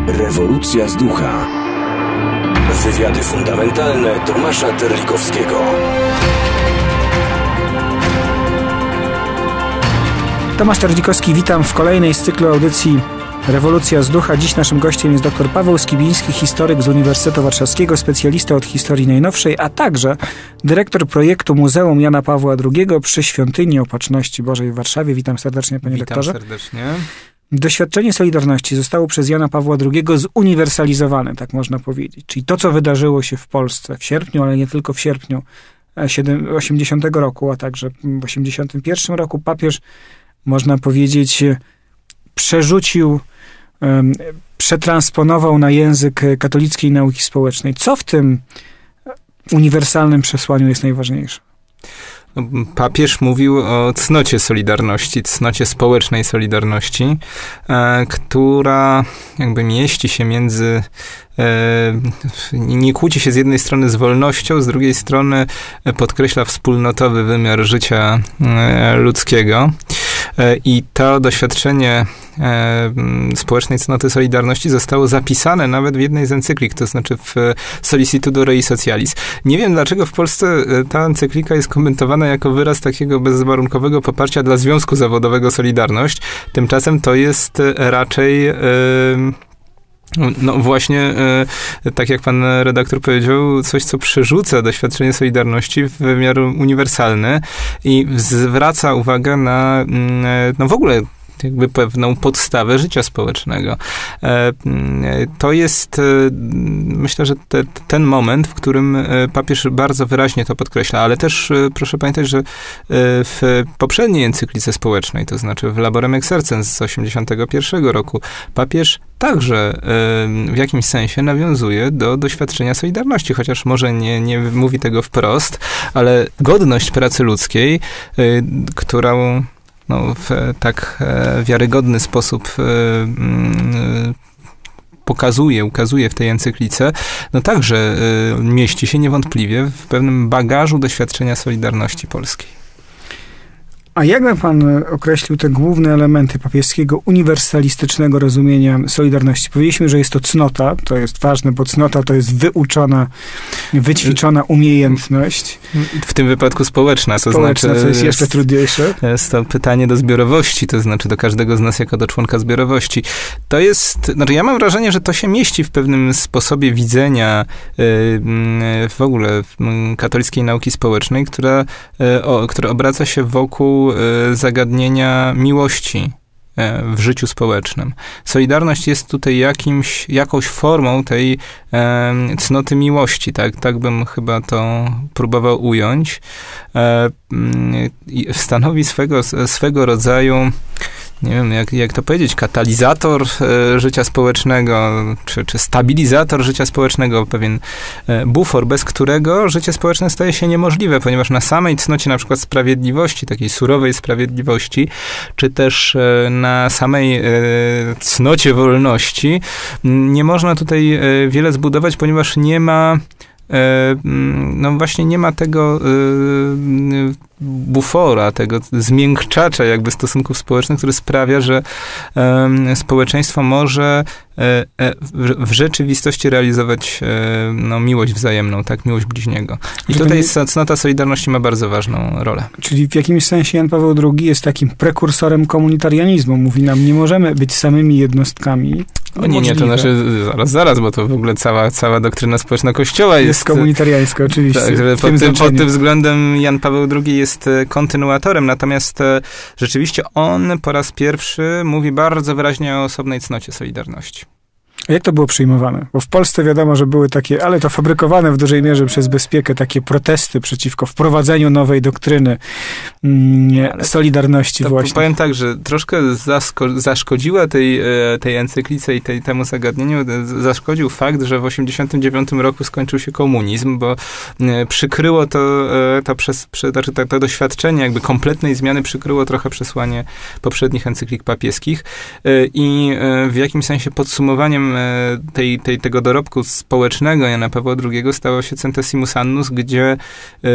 Rewolucja z ducha. Wywiady fundamentalne Tomasza Terlikowskiego. Tomasz Terlikowski, witam w kolejnej z cyklu audycji Rewolucja z ducha. Dziś naszym gościem jest dr Paweł Skibiński, historyk z Uniwersytetu Warszawskiego, specjalista od historii najnowszej, a także dyrektor projektu Muzeum Jana Pawła II przy Świątyni Opatrzności Bożej w Warszawie. Witam serdecznie, panie doktorze. Witam serdecznie. Doświadczenie Solidarności zostało przez Jana Pawła II zuniwersalizowane, tak można powiedzieć. Czyli to, co wydarzyło się w Polsce w sierpniu, ale nie tylko w sierpniu 80 roku, a także w 81 roku, papież, można powiedzieć, przerzucił, przetransponował na język katolickiej nauki społecznej. Co w tym uniwersalnym przesłaniu jest najważniejsze? Papież mówił o cnocie solidarności, cnocie społecznej solidarności, która jakby mieści się między, nie kłóci się z jednej strony z wolnością, z drugiej strony podkreśla wspólnotowy wymiar życia ludzkiego. I to doświadczenie społecznej cnoty solidarności zostało zapisane nawet w jednej z encyklik, to znaczy w Solicitudo Rei Socialis. Nie wiem, dlaczego w Polsce ta encyklika jest komentowana jako wyraz takiego bezwarunkowego poparcia dla Związku Zawodowego Solidarność. Tymczasem to jest raczej... No właśnie, tak jak pan redaktor powiedział, coś, co przerzuca doświadczenie Solidarności w wymiar uniwersalny i zwraca uwagę na w ogóle jakby pewną podstawę życia społecznego. To jest, myślę, że ten moment, w którym papież bardzo wyraźnie to podkreśla, ale też proszę pamiętać, że w poprzedniej encyklice społecznej, to znaczy w Laborem Exercens z 81 roku, papież także w jakimś sensie nawiązuje do doświadczenia Solidarności, chociaż może nie mówi tego wprost, ale godność pracy ludzkiej, którą w tak wiarygodny sposób ukazuje w tej encyklice, także mieści się niewątpliwie w pewnym bagażu doświadczenia Solidarności polskiej. A jak by pan określił te główne elementy papieskiego uniwersalistycznego rozumienia Solidarności? Powiedzieliśmy, że jest to cnota, to jest ważne, bo cnota to jest wyuczona, wyćwiczona umiejętność. W tym wypadku społeczna, to znaczy... co jest jeszcze trudniejsze. Jest to pytanie do zbiorowości, to znaczy do każdego z nas jako do członka zbiorowości. To jest, ja mam wrażenie, że to się mieści w pewnym sposobie widzenia w ogóle katolickiej nauki społecznej, która obraca się wokół zagadnienia miłości w życiu społecznym. Solidarność jest tutaj jakąś formą tej cnoty miłości, tak bym chyba to próbował ująć. Stanowi swego rodzaju, nie wiem, jak to powiedzieć, katalizator życia społecznego, czy stabilizator życia społecznego, pewien bufor, bez którego życie społeczne staje się niemożliwe, ponieważ na samej cnocie na przykład sprawiedliwości, takiej surowej sprawiedliwości, czy też na samej cnocie wolności nie można tutaj wiele zbudować, ponieważ nie ma właśnie nie ma tego bufora, tego zmiękczacza jakby stosunków społecznych, który sprawia, że społeczeństwo może w rzeczywistości realizować miłość wzajemną, tak, miłość bliźniego. I tutaj cnota Solidarności ma bardzo ważną rolę. Czyli w jakimś sensie Jan Paweł II jest takim prekursorem komunitarianizmu. Mówi nam, nie możemy być samymi jednostkami. Nie, to znaczy, zaraz, bo to w ogóle cała doktryna społeczna Kościoła jest komunitariańska, oczywiście. Tak, pod tym względem Jan Paweł II jest kontynuatorem, natomiast rzeczywiście on po raz pierwszy mówi bardzo wyraźnie o osobnej cnocie Solidarności. A jak to było przyjmowane? Bo w Polsce wiadomo, że były takie, ale to fabrykowane w dużej mierze przez bezpiekę, takie protesty przeciwko wprowadzeniu nowej doktryny Solidarności właśnie. Powiem tak, że troszkę zaszkodziła tej encyklice i temu zagadnieniu, zaszkodził fakt, że w 1989 roku skończył się komunizm, bo przykryło to doświadczenie jakby kompletnej zmiany przykryło trochę przesłanie poprzednich encyklik papieskich i w jakimś sensie podsumowaniem tego dorobku społecznego Jana Pawła II stało się Centesimus Annus, gdzie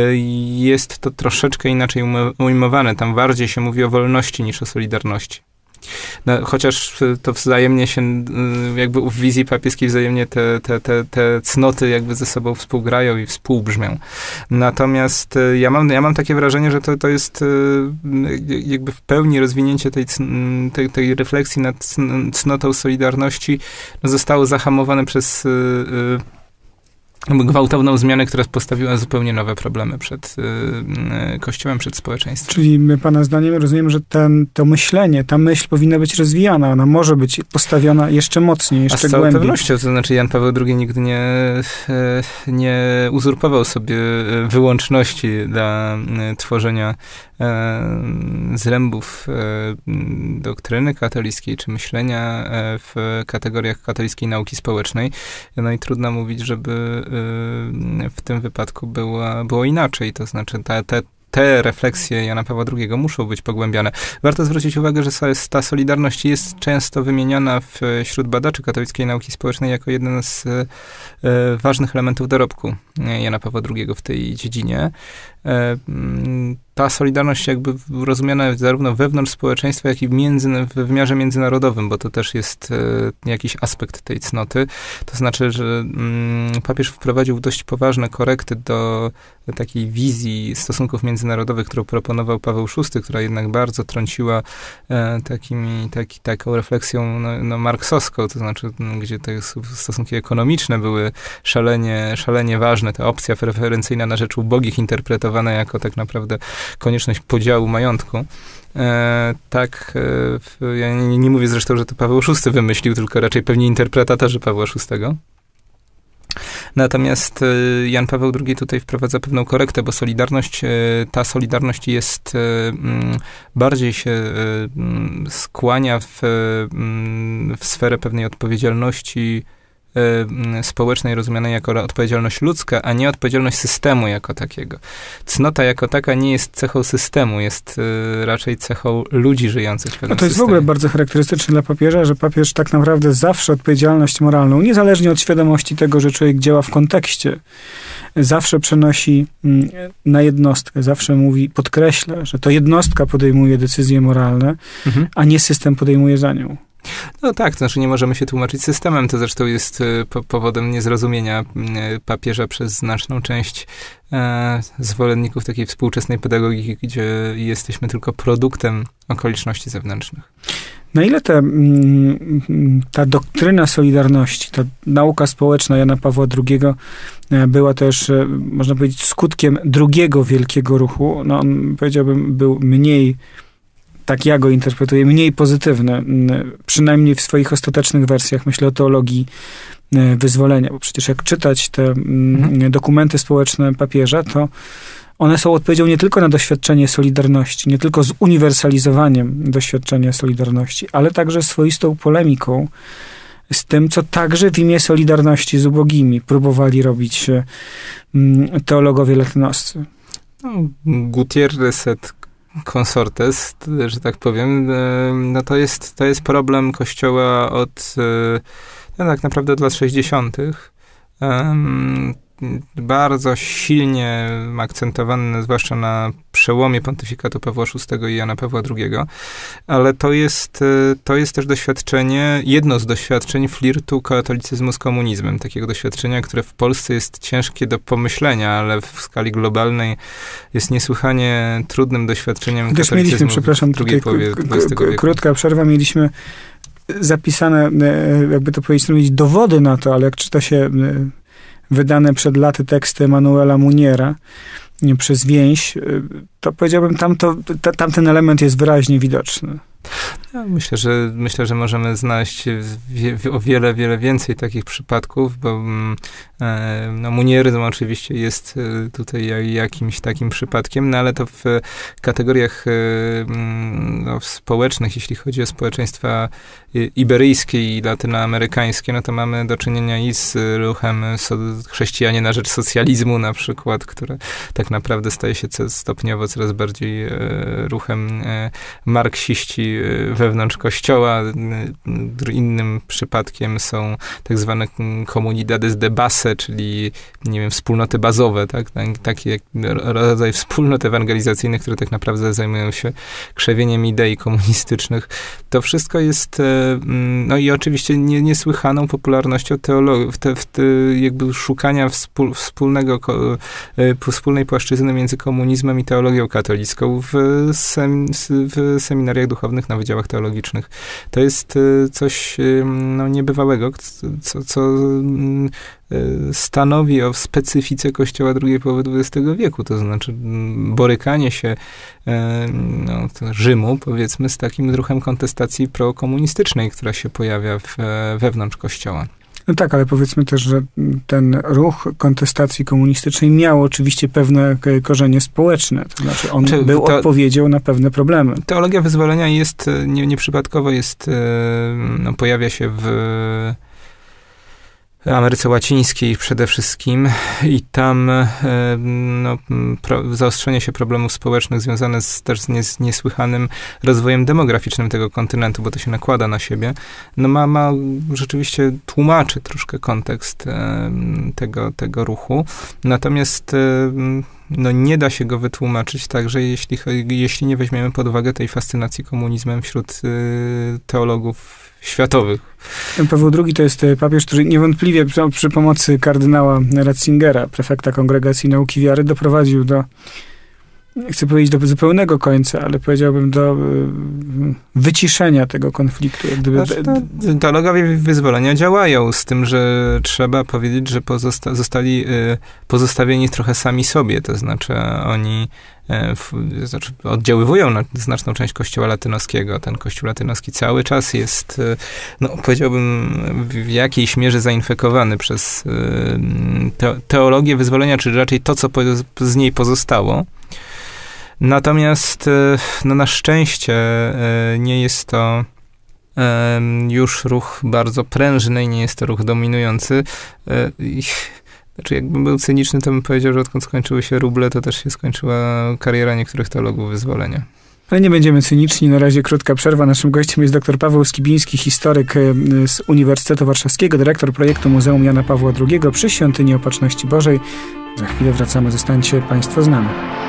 jest to troszeczkę inaczej ujmowane. Tam bardziej się mówi o wolności niż o solidarności. No, chociaż to wzajemnie się, jakby w wizji papieskiej wzajemnie te cnoty jakby ze sobą współgrają i współbrzmią. Natomiast ja mam takie wrażenie, że to jest jakby w pełni rozwinięcie tej refleksji nad cnotą solidarności zostało zahamowane przez gwałtowną zmianę, która postawiła zupełnie nowe problemy przed Kościołem, przed społeczeństwem. Czyli pana zdaniem rozumiem, że to myślenie, ta myśl powinna być rozwijana, ona może być postawiona jeszcze mocniej, jeszcze głębiej. A z całą pewnością, to znaczy Jan Paweł II nigdy nie uzurpował sobie wyłączności dla tworzenia zrębów doktryny katolickiej, czy myślenia w kategoriach katolickiej nauki społecznej. No i trudno mówić, żeby w tym wypadku było inaczej. To znaczy te refleksje Jana Pawła II muszą być pogłębiane. Warto zwrócić uwagę, że ta solidarność jest często wymieniana wśród badaczy katolickiej nauki społecznej jako jeden z ważnych elementów dorobku Jana Pawła II w tej dziedzinie. Ta solidarność jakby rozumiana zarówno wewnątrz społeczeństwa, jak i w wymiarze międzynarodowym, bo to też jest jakiś aspekt tej cnoty. To znaczy, że papież wprowadził dość poważne korekty do takiej wizji stosunków międzynarodowych, którą proponował Paweł VI, która jednak bardzo trąciła taką refleksją marksowską, to znaczy, gdzie te stosunki ekonomiczne były szalenie ważne, ta opcja preferencyjna na rzecz ubogich interpretowana jako tak naprawdę konieczność podziału majątku. Ja nie mówię zresztą, że to Paweł VI wymyślił, tylko raczej pewnie interpretatorzy Pawła VI. Natomiast Jan Paweł II tutaj wprowadza pewną korektę, bo ta solidarność jest, bardziej się skłania w sferę pewnej odpowiedzialności społecznej rozumianej jako odpowiedzialność ludzka, a nie odpowiedzialność systemu jako takiego. Cnota jako taka nie jest cechą systemu, jest raczej cechą ludzi żyjących w pewnym to jest systemie. w ogóle bardzo charakterystyczne dla papieża, że papież tak naprawdę zawsze odpowiedzialność moralną, niezależnie od świadomości tego, że człowiek działa w kontekście, zawsze przenosi na jednostkę, zawsze podkreśla, że to jednostka podejmuje decyzje moralne, a nie system podejmuje za nią. No tak, to znaczy nie możemy się tłumaczyć systemem, to zresztą jest powodem niezrozumienia papieża przez znaczną część zwolenników takiej współczesnej pedagogiki, gdzie jesteśmy tylko produktem okoliczności zewnętrznych. Na ile ta doktryna solidarności, ta nauka społeczna Jana Pawła II była też, można powiedzieć, skutkiem drugiego wielkiego ruchu, no on, powiedziałbym, był mniej, tak ja go interpretuję, mniej pozytywny, przynajmniej w swoich ostatecznych wersjach, myślę o teologii wyzwolenia, bo przecież jak czytać te dokumenty społeczne papieża, to one są odpowiedzią nie tylko na doświadczenie solidarności, nie tylko z uniwersalizowaniem doświadczenia solidarności, ale także swoistą polemiką z tym, co także w imię solidarności z ubogimi próbowali robić teologowie latynoscy. No, Gutierrez et Consortes, że tak powiem, no to jest problem Kościoła od tak naprawdę od lat 60. Bardzo silnie akcentowany, zwłaszcza na przełomie pontyfikatu Pawła VI i Jana Pawła II, ale to jest też doświadczenie, jedno z doświadczeń flirtu katolicyzmu z komunizmem, takiego doświadczenia, które w Polsce jest ciężkie do pomyślenia, ale w skali globalnej jest niesłychanie trudnym doświadczeniem Też mieliśmy, przepraszam, w drugiej połowie XX wieku. Krótka przerwa, mieliśmy zapisane, jakby to powiedzieć, dowody na to, ale jak czyta się wydane przed laty teksty Emanuela Muniera przez Więź, to powiedziałbym, tamten element jest wyraźnie widoczny. Ja myślę, że możemy znaleźć o wiele więcej takich przypadków, bo munieryzm oczywiście jest tutaj jakimś takim przypadkiem, no ale to w kategoriach społecznych, jeśli chodzi o społeczeństwa iberyjskie i latynoamerykańskie, no to mamy do czynienia i z ruchem Chrześcijanie na rzecz socjalizmu na przykład, które tak naprawdę staje się stopniowo coraz bardziej ruchem marksiści wewnątrz Kościoła. Innym przypadkiem są tak zwane comunidades de base, czyli, nie wiem, wspólnoty bazowe, tak? Taki rodzaj wspólnot ewangelizacyjnych, które tak naprawdę zajmują się krzewieniem idei komunistycznych. To wszystko jest, no i oczywiście niesłychaną popularnością teologii, jakby szukania wspólnej płaszczyzny między komunizmem i teologią katolicką w seminariach duchownych na wydziałach teologicznych. To jest coś niebywałego, co stanowi o specyfice Kościoła drugiej połowy XX wieku, to znaczy borykanie się Rzymu, powiedzmy, z takim ruchem kontestacji prokomunistycznej, która się pojawia wewnątrz Kościoła. No tak, ale powiedzmy też, że ten ruch kontestacji komunistycznej miał oczywiście pewne korzenie społeczne. To znaczy on był odpowiedzią na pewne problemy. Teologia wyzwolenia jest, nieprzypadkowo pojawia się w Ameryce Łacińskiej przede wszystkim i tam zaostrzenie się problemów społecznych związane też z niesłychanym rozwojem demograficznym tego kontynentu, bo to się nakłada na siebie, ma rzeczywiście tłumaczy troszkę kontekst tego ruchu. Natomiast nie da się go wytłumaczyć także, jeśli nie weźmiemy pod uwagę tej fascynacji komunizmem wśród teologów światowych. Jan Paweł II to jest papież, który niewątpliwie przy pomocy kardynała Ratzingera, prefekta Kongregacji Nauki Wiary, doprowadził do, nie chcę powiedzieć do zupełnego końca, ale powiedziałbym do wyciszenia tego konfliktu. Teologowie wyzwolenia działają, z tym, że trzeba powiedzieć, że zostali pozostawieni trochę sami sobie, to znaczy oni oddziaływują na znaczną część Kościoła latynoskiego. Ten Kościół latynoski cały czas jest, powiedziałbym, w jakiejś mierze zainfekowany przez teologię wyzwolenia, czy raczej to, co z niej pozostało. Natomiast na szczęście nie jest to już ruch bardzo prężny i nie jest to ruch dominujący. Znaczy, jakbym był cyniczny, to bym powiedział, że odkąd skończyły się ruble, to też się skończyła kariera niektórych teologów wyzwolenia. Ale nie będziemy cyniczni. Na razie krótka przerwa. Naszym gościem jest dr Paweł Skibiński, historyk z Uniwersytetu Warszawskiego, dyrektor projektu Muzeum Jana Pawła II przy Świątyni Opatrzności Bożej. Za chwilę wracamy. Zostańcie Państwo z nami.